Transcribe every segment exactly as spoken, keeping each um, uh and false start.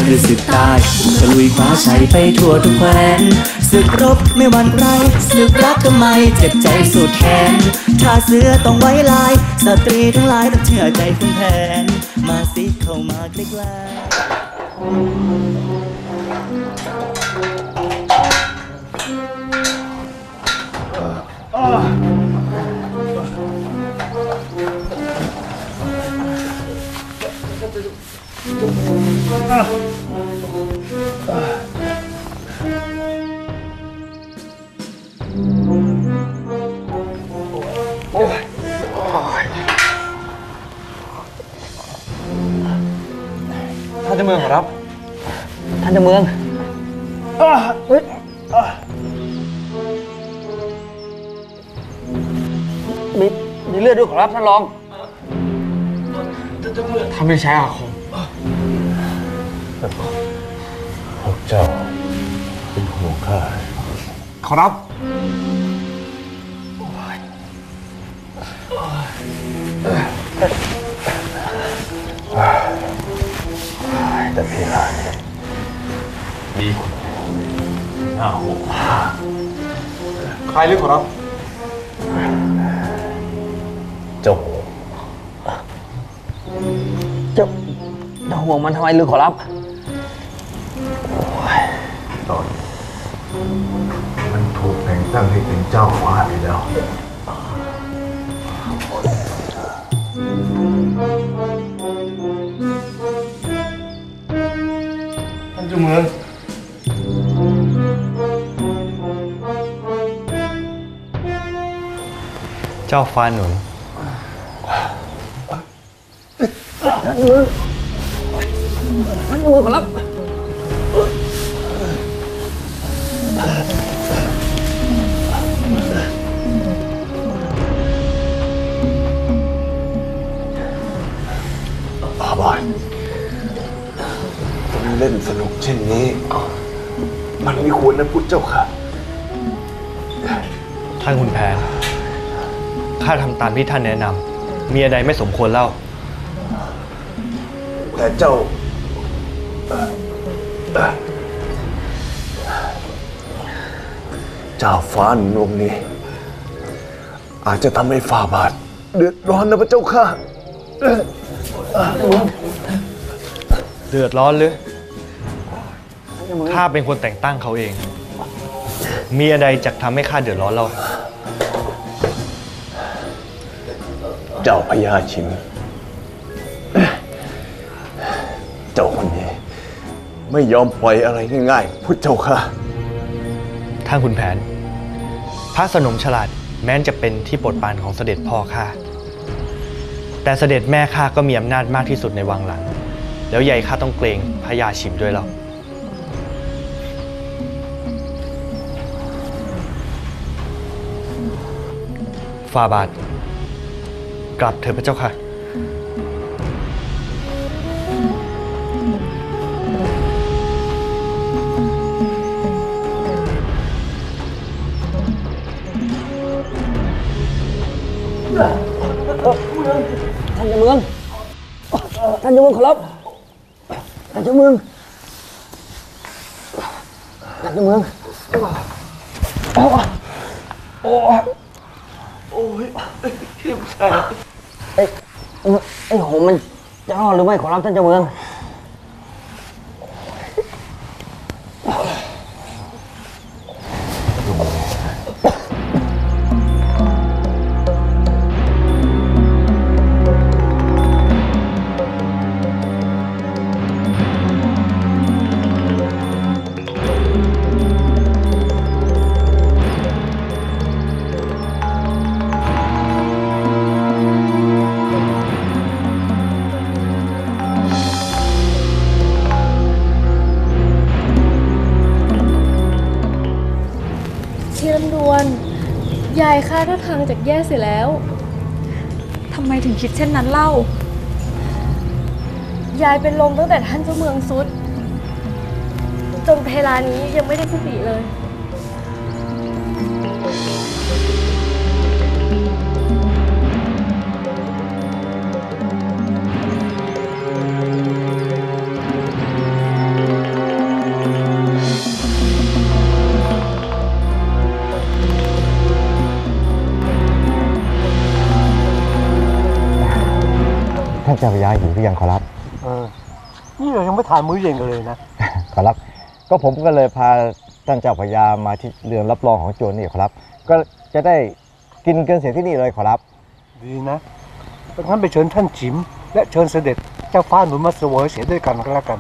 รือศึกใต้ตะลุยคว้าชัยไปทั่วทุกแคว้นศึกรบไม่หวั่นใครศึกรักทำไมเจ็บใจสุดแขนถ้าเสือต้องไว้ลายสตรีทั้งหลายต้องเชื่อใจคุณแผนมาสิเข้ามาใกล้ท่านเจ้าเมืองครับท่านเจ้าเมืองมีมีเลือดด้วยครับท่านรองท่านไม่ใช้อาคมพวกเจ้าเป็นห่วงข้าขอรับแต่พี่ลาเนี่ยมีคนน่าห่วงใครเลือกขอรับเจ้าเจ้าเจ้าห่วงมันทำไมลือขอรับตอนมันถูกแต่งตั้งให้เป็นเจ้าฟ้าไปแล้วท่านเจ้าเมืองเจ้าฟ้าหนุนท่านเจ้าเมืองท่านเจ้าเมืองขอรับอาบานต้องเล่นสนุกเช่นนี้มันไม่ควรนะพุทธเจ้าค่ะท่านคุณแผนข้าทำตามที่ท่านแนะนำมีอะไรไม่สมควรเล่าแต่เจ้าเจ้าฟ้าหนุนองค์นี้อาจจะทำให้ฝ่าบาทเดือดร้อนนะพระเจ้าค่ะเดือดร้อนหรือข้าเป็นคนแต่งตั้งเขาเองมีอะไรจะทำให้ข้าเดือดร้อนเราเจ้าพญาชิมเจ้าคนนี้ไม่ยอมปล่อยอะไรง่ายๆพุทธเจ้าค่ะท่านขุนแผนพระสนมฉลาดแม้นจะเป็นที่โปรดปรานของเสด็จพ่อข้าแต่เสด็จแม่ข้าก็มีอำนาจมากที่สุดในวังหลังแล้วยายข้าต้องเกรงพญาชิมด้วยแล้วฝ่าบาทกลับเถิดพระเจ้าค่ะท่านเจ้าเมืองท่านเจ้าเมืองขอรับท่านเจ้าเมืองท่านเจ้าเมืองโอ้โอ้โอ้ยเข้มแข็งไอ้ไอ้โหมันจะรอดหรือไม่ขอรับท่านเจ้าเมืองยายข้าท่าทางจากแย่เสียแล้วทำไมถึงคิดเช่นนั้นเล่ายายเป็นลมตั้งแต่ท่านเจ้าเมืองสุดจนเวลานี้ยังไม่ได้สติเลยอยู่หรือยังขอรับเออนี่เรายังไม่ทานมื้อเย็นกันเลยนะขอรับก็ผมก็เลยพาท่านเจ้าพญามาที่เรือนรับรองของโจรนี่ขอรับก็จะได้กินกันเสียที่นี่เลยขอรับดีนะงั้นไปเชิญท่านจิ๋มและเชิญเสด็จเจ้าฟ้าหนุนมาเสวยเสียด้วยกันก็แล้วกัน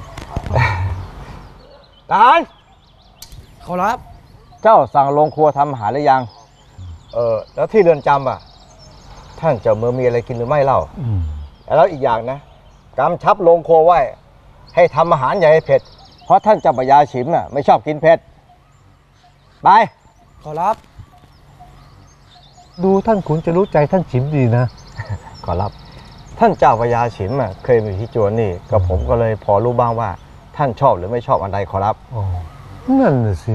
การขอรับเจ้าสั่งโรงครัวทำอาหารหรือยังเออแล้วที่เรือนจำอ่ะท่านเจ้าเมืองมีอะไรกินหรือไม่เล่าแล้วอีกอย่างนะกำชับโรงครัวไว้ให้ทำอาหารอย่าให้เผ็ดเพราะท่านเจ้าพญาฉิมน่ะไม่ชอบกินเผ็ดไปขอรับดูท่านขุนจะรู้ใจท่านฉิมดีนะขอรับท่านเจ้าพญาฉิมอ่ะเคยมีที่จวนนี่ก็ผมก็เลยพอรู้บ้างว่าท่านชอบหรือไม่ชอบอันใดขอรับอ๋อนั่นน่ะสิ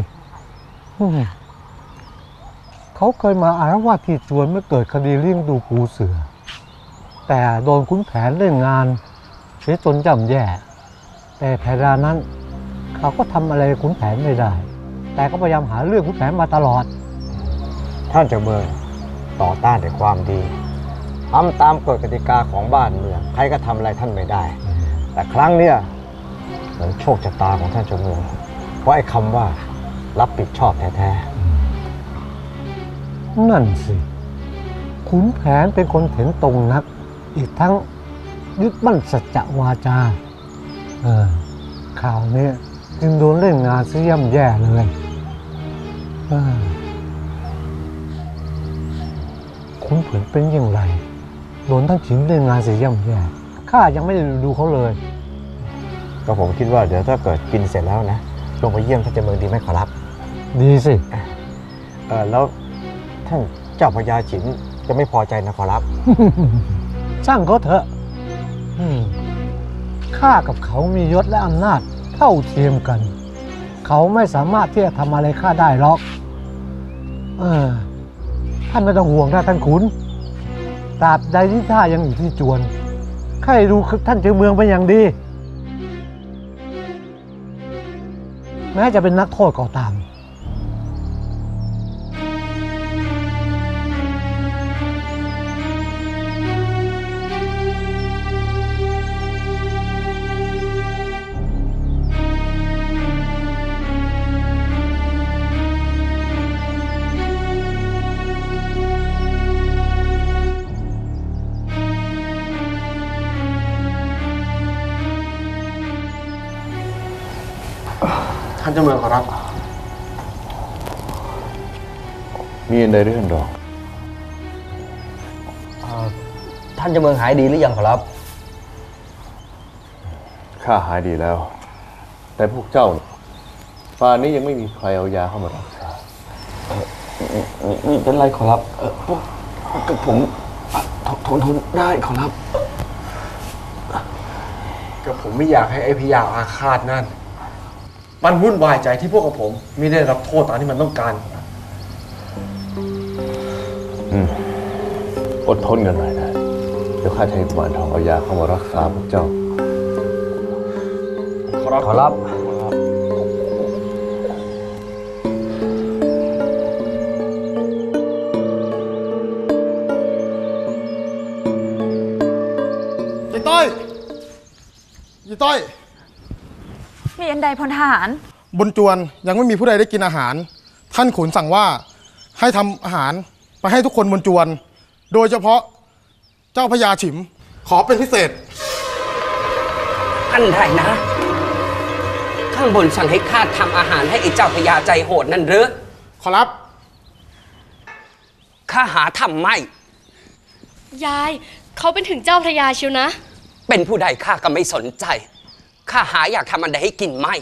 เขาเคยมาอารวาสที่จวนเมื่อเกิดคดีเลี้ยงดูปูเสือแต่โดนขุนแผนเล่นงานเสียจนย่ำแย่แต่แผนนั้นเขาก็ทำอะไรขุนแผนไม่ได้แต่ก็พยายามหาเรื่องขุนแผนมาตลอดท่านเจ้าเมืองต่อต้านแต่ความดีทำตามกฎกติกาของบ้านเมืองใครก็ทำอะไรท่านไม่ได้แต่ครั้งเนี้ยเหมือนโชคชะตาของท่านเจ้าเมืองเพราะไอ้คำว่ารับผิดชอบแท้ๆนั่นสิขุนแผนเป็นคนเห็นตรงนักอีกทั้งยึดมั่นสัจจะวาจาเออข่าวนี้จึงโดนเล่นงานซะย่ำแย่เลยเออขุนแผนเป็นอย่างไรโดนท่านฉิมเล่นงานเสียย่ำแย่ข้ายังไม่ได้ดูเขาเลยก็ผมคิดว่าเดี๋ยวถ้าเกิดกินเสร็จแล้วนะลงไปเยี่ยมท่านเจ้าเมืองดีไหมขอรับดีสิเออแล้วท่านเจ้าพญาฉิมจะไม่พอใจนะขอรับช่างเขาเถอะข้ากับเขามียศและอำนาจเท่าเทียมกันเขาไม่สามารถที่จะทำอะไรข้าได้หรอกเออท่านไม่ต้องห่วงนะท่านขุนตราบใดที่ข้ายังอยู่ที่จวนข้าดูท่านเจ้าเมืองเป็นอย่างดีแม้จะเป็นนักโทษก็ตามท่านเจ้าเมืองขอรับมีอะไรเรื่องดอกท่านเจ้าเมืองหายดีหรือยังขอรับข้าหายดีแล้วแต่พวกเจ้าป่านนี้ยังไม่มีใครเอายาเข้ามารักษานี่เป็นไรขอรับเออพวกกับผมทนทนได้ขอรับกับผมไม่อยากให้ไอ้พยาอาฆาตนั่นมันวุ่นวายใจที่พวกกับผมไม่ได้รับโทษตามที่มันต้องการอืมอดทนกันหน่อยนะเดี๋ยวข้าจะให้กุมารทองเอายาเข้ามารักษาพวกเจ้าขอรับขอรับยี่ต้อยยี่ต้อยมีอันใดพลทหารบนจวนยังไม่มีผู้ใดได้กินอาหารท่านขุนสั่งว่าให้ทำอาหารไปให้ทุกคนบนจวนโดยเฉพาะเจ้าพญาฉิมขอเป็นพิเศษอันใดนะข้างบนสั่งให้ข้าทำอาหารให้ไอ้เจ้าพญาใจโหดนั่นหรือขอรับข้าหาทำไม่ยายเขาเป็นถึงเจ้าพญาเชียวนะเป็นผู้ใดข้าก็ไม่สนใจข้าหาอยากทำอันใดให้กินไม่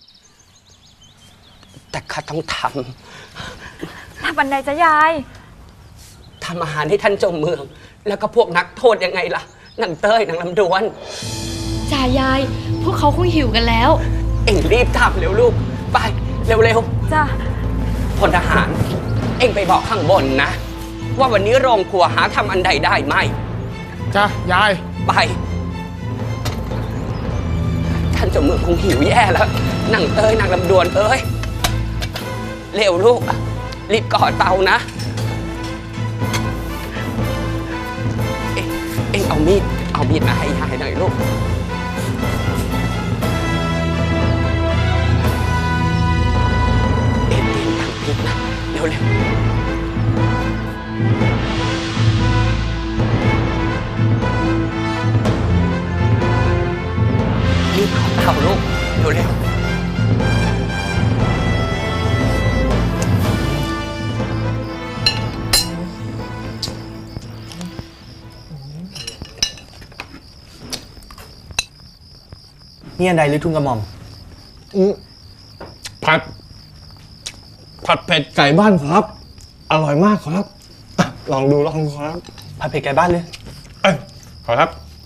แต่ข้าต้องทำทำอันใดจะยายทำอาหารให้ท่านเจ้าเมืองแล้วก็พวกนักโทษยังไงล่ะนางเต้ยนางลำดวนจ่ายายพวกเขาคงหิวกันแล้วเอ็งรีบทำเร็วลูกไปเร็วๆจ้ะพลทหารเอ็งไปบอกข้างบนนะว่าวันนี้โรงครัวหาทำอันใดได้ไหมจ้ะยายไปท่านเจ้าเมืองคงหิวแย่แล้วนางเต้ยนางลำดวนเอ้ยเร็วลูกรีบก่อเตานะเอ็งเอ็งเอามีดเอาเอามีดมาให้ยายหน่อยลูกเอ็นเอ็นทำผิดนะเร็วเร็วรีบขอเต่าลูกเร็วเร็วนี่อันใดหรือทุ่งกระหม่อมผัด ผัดเผ็ดไก่บ้านครับ อร่อยมากครับ ลองดูลองดูครับผัดเผ็ดไก่บ้านเลยเอ้ยขอครับ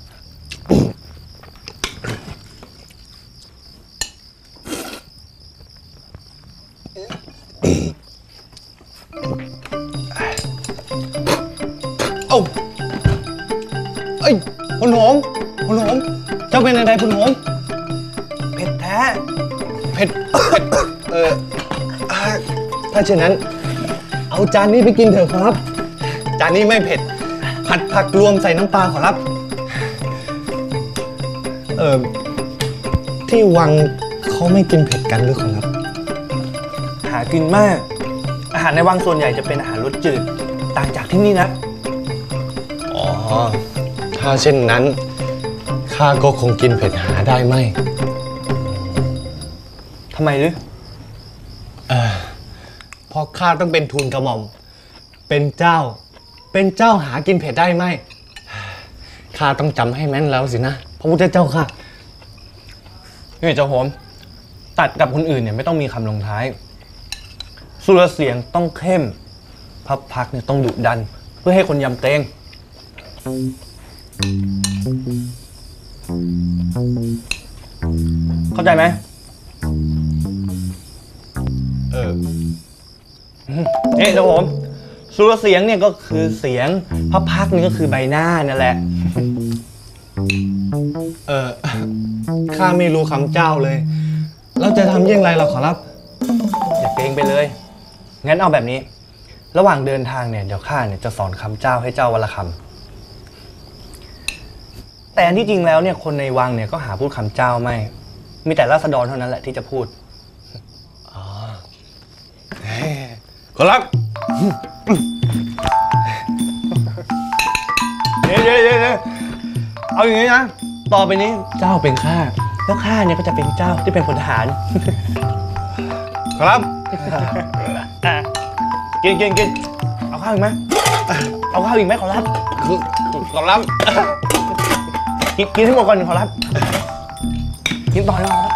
เอ้าเอ้ยคุณหอมคุณหอมเจ้าเป็นอะไรคุณหอมเผ็ดแท้เผ็ด เอออ่าถ้าเช่นนั้น เอาจานนี้ไปกินเถอะครับ จานนี้ไม่เผ็ด ผัดผักรวมใส่น้ำปลาขอรับ เออที่วังเขาไม่กินเผ็ดกันหรือขอรับหากินมาก อาหารในวังส่วนใหญ่จะเป็นอาหารรสจืด ต่างจากที่นี่นะอ๋อ ถ้าเช่นนั้นข้าก็คงกินเผ็ดหาได้ไหมทำไมหรือเออเพราะข้าต้องเป็นทูลกระหม่อม เป็นเจ้า เป็นเจ้าหากินเผ็ดได้ไหมข้าต้องจำให้แม่นแล้วสินะพระพุทธเจ้าค่ะนี่เจ้าโหมตัดกับคนอื่นเนี่ยไม่ต้องมีคำลงท้าย สุรเสียงต้องเข้ม พับพักเนี่ยต้องดุดัน เพื่อให้คนยำเกรงเข้าใจไหมเออนี่เจ้าโหมสุรเสียงเนี่ยก็คือเสียง พับพักนี่ก็คือใบหน้านั่นแหละเออข้าไม่รู้คำเจ้าเลย เราจะทำอย่างไรเราขอรับอย่าเกรงไปเลย งั้นเอาแบบนี้ ระหว่างเดินทางเนี่ยเดี๋ยวข้าเนี่ยจะสอนคำเจ้าให้เจ้าวันละคำแต่อันที่จริงแล้วเนี่ยคนในวังเนี่ยก็หาพูดคำเจ้าไม่ มีแต่ราษฎรเท่านั้นแหละที่จะพูดขอรับเดี๋ยวเดี๋ยวเดี๋ยวเอาอย่างนี้นะ ต่อไปนี้เจ้าเป็นข้า แล้วข้าเนี่ยก็จะเป็นเจ้าที่เป็นพลทหารครับกินกินกินเอาข้าวอีกไหมเอาข้าวอีกไหมขอรับคือขอรับกินกินให้หมดก่อนขอรับ กินต่อเลยขอรับ